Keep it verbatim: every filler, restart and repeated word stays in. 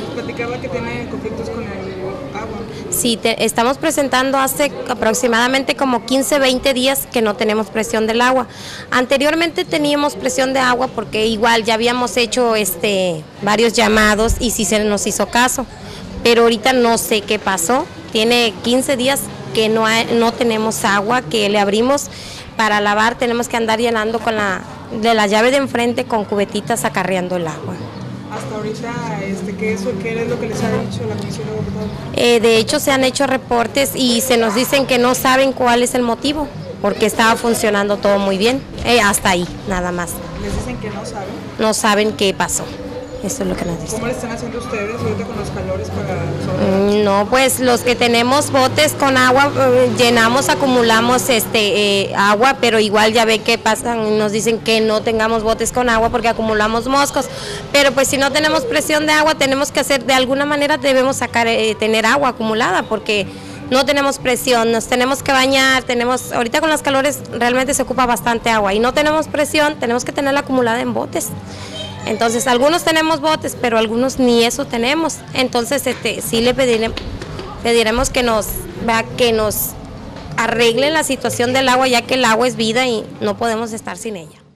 platicaba que tiene conflictos con el agua. Sí, te, estamos presentando hace aproximadamente como quince, veinte días que no tenemos presión del agua. Anteriormente teníamos presión de agua porque igual ya habíamos hecho este, varios llamados y sí se nos hizo caso, pero ahorita no sé qué pasó. Tiene quince días que no, hay, no tenemos agua, que le abrimos para lavar, tenemos que andar llenando con la, de la llave de enfrente con cubetitas acarreando el agua. Hasta ahorita, este, ¿qué, es, ¿qué es lo que les ha dicho la Comisión de Agua Potable? Eh, de hecho, se han hecho reportes y se nos dicen que no saben cuál es el motivo, porque estaba funcionando todo muy bien, eh, hasta ahí, nada más. ¿Les dicen que no saben? No saben qué pasó, eso es lo que nos dicen. ¿Cómo le están haciendo ustedes ahorita con los calores para...? Mm, no, pues los que tenemos botes con agua, eh, llenamos, acumulamos este eh, agua, pero igual ya ve que pasan, nos dicen que no tengamos botes con agua porque acumulamos moscos, pero pues si no tenemos presión de agua tenemos que hacer, de alguna manera debemos sacar, eh, tener agua acumulada porque no tenemos presión, nos tenemos que bañar, tenemos, ahorita con los calores realmente se ocupa bastante agua y no tenemos presión, tenemos que tenerla acumulada en botes. Entonces, algunos tenemos botes, pero algunos ni eso tenemos. Entonces, este, sí le pediremos, pediremos que nos, va, que nos arreglen la situación del agua, ya que el agua es vida y no podemos estar sin ella.